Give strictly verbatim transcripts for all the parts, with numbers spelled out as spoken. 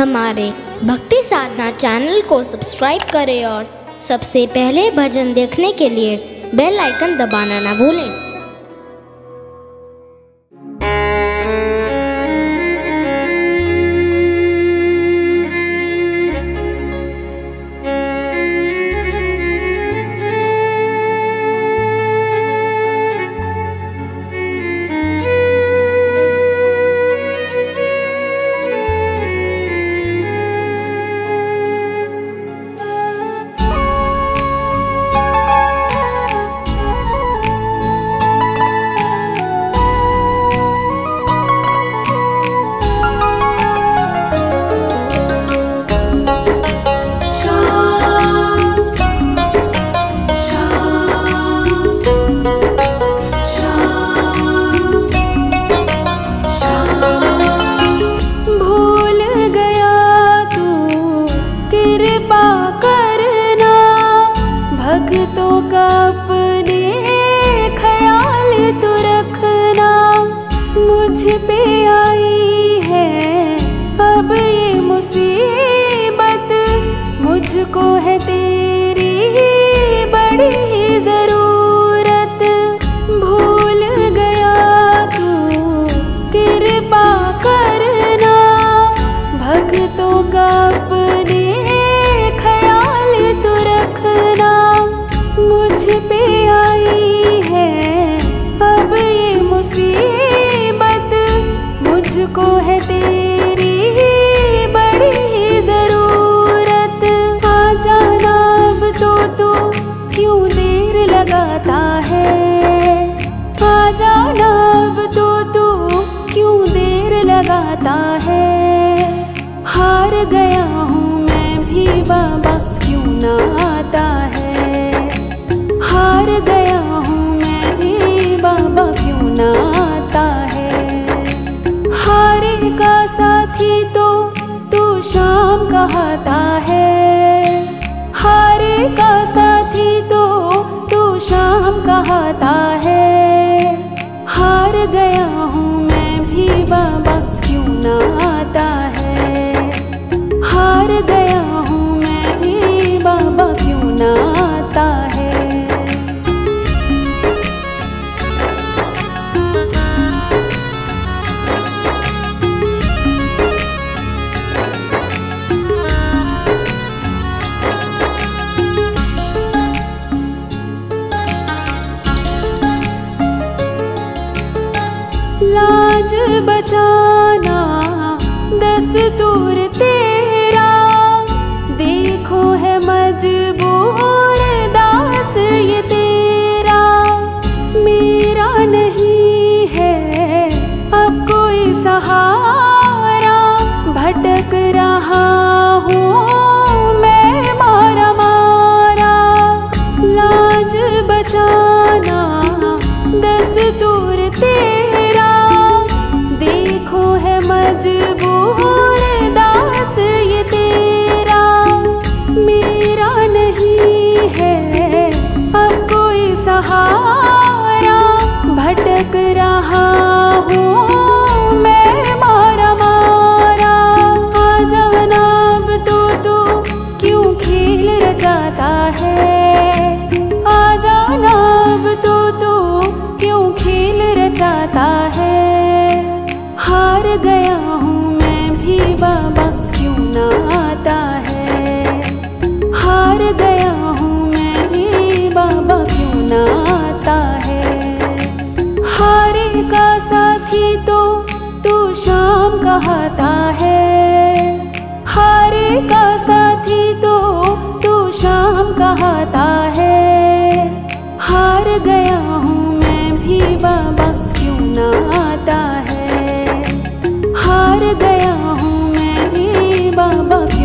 हमारे भक्ति साधना चैनल को सब्सक्राइब करें और सबसे पहले भजन देखने के लिए बेल आइकन दबाना ना भूलें। भक्तों का अपने ख्याल तो रखना, मुझ पे आई है अब ये मुसीबत, मुझको है तेरी बड़ी ज़रूरत। भूल गया तू कृपा करना, भक्तों का अपने ख्याल तो रखना, मुझ पे आई है अब ये मुसीबत, मुझको है तेरी बड़ी ज़रूरत। आ जाना अब तो तू क्यों देर लगाता है, आ जाना अब तो तू क्यों देर लगाता है। हार गया हूँ मैं भी बाबा क्यों ना आता है, हार गया हूँ मैं भी बाबा क्यों ना आता है। हारे का साथी तो तू शाम कहता है, हारे का साथी तो तू शाम कहता है। हार गया हूँ मैं भी बाबा क्यों ना आता है, हार गया हूँ मैं भी बाबा क्यों ना आता है। लाज बचाना दस्तूर तेरा, देखो है मजबूर दास ये तेरा। मेरा नहीं है अब कोई सहारा, भटक रहा हूँ मैं मारा मारा। लाज बचाना दस्तूर तेरा, देखो है मजबूर दास ये तेरा। मेरा नहीं है अब कोई सहारा, भटक रहा हूँ मैं मारा मारा। आ जाना अब तो तू क्यों खेल रचाता है, आ जाना अब तो तू क्यों खेल रचाता है। हार गया हूँ मैं भी बाबा क्यों ना आता है, हार गया हूँ मैं भी बाबा क्यों ना आता है। हारे का साथी तो तू शाम कहता है, हारे का साथी तो तू शाम कहता है। हार गया हूँ मैं भी बाबा क्यों ना आता है, हार गया हूँ मैं भी बाबा।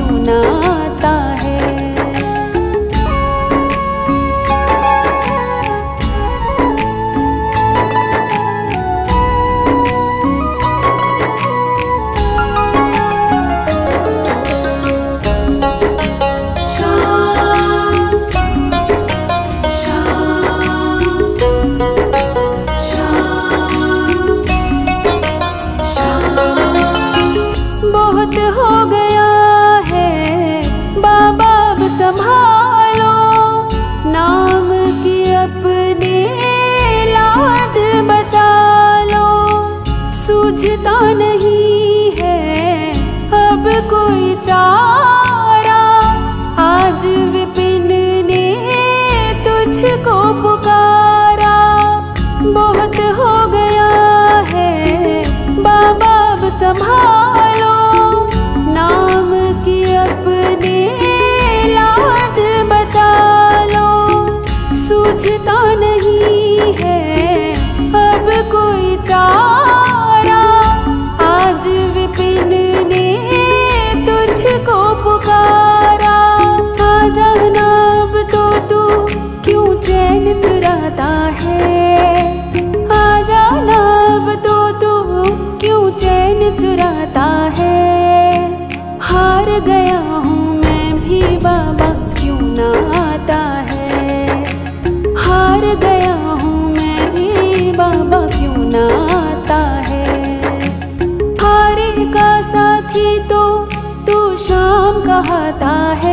आता है।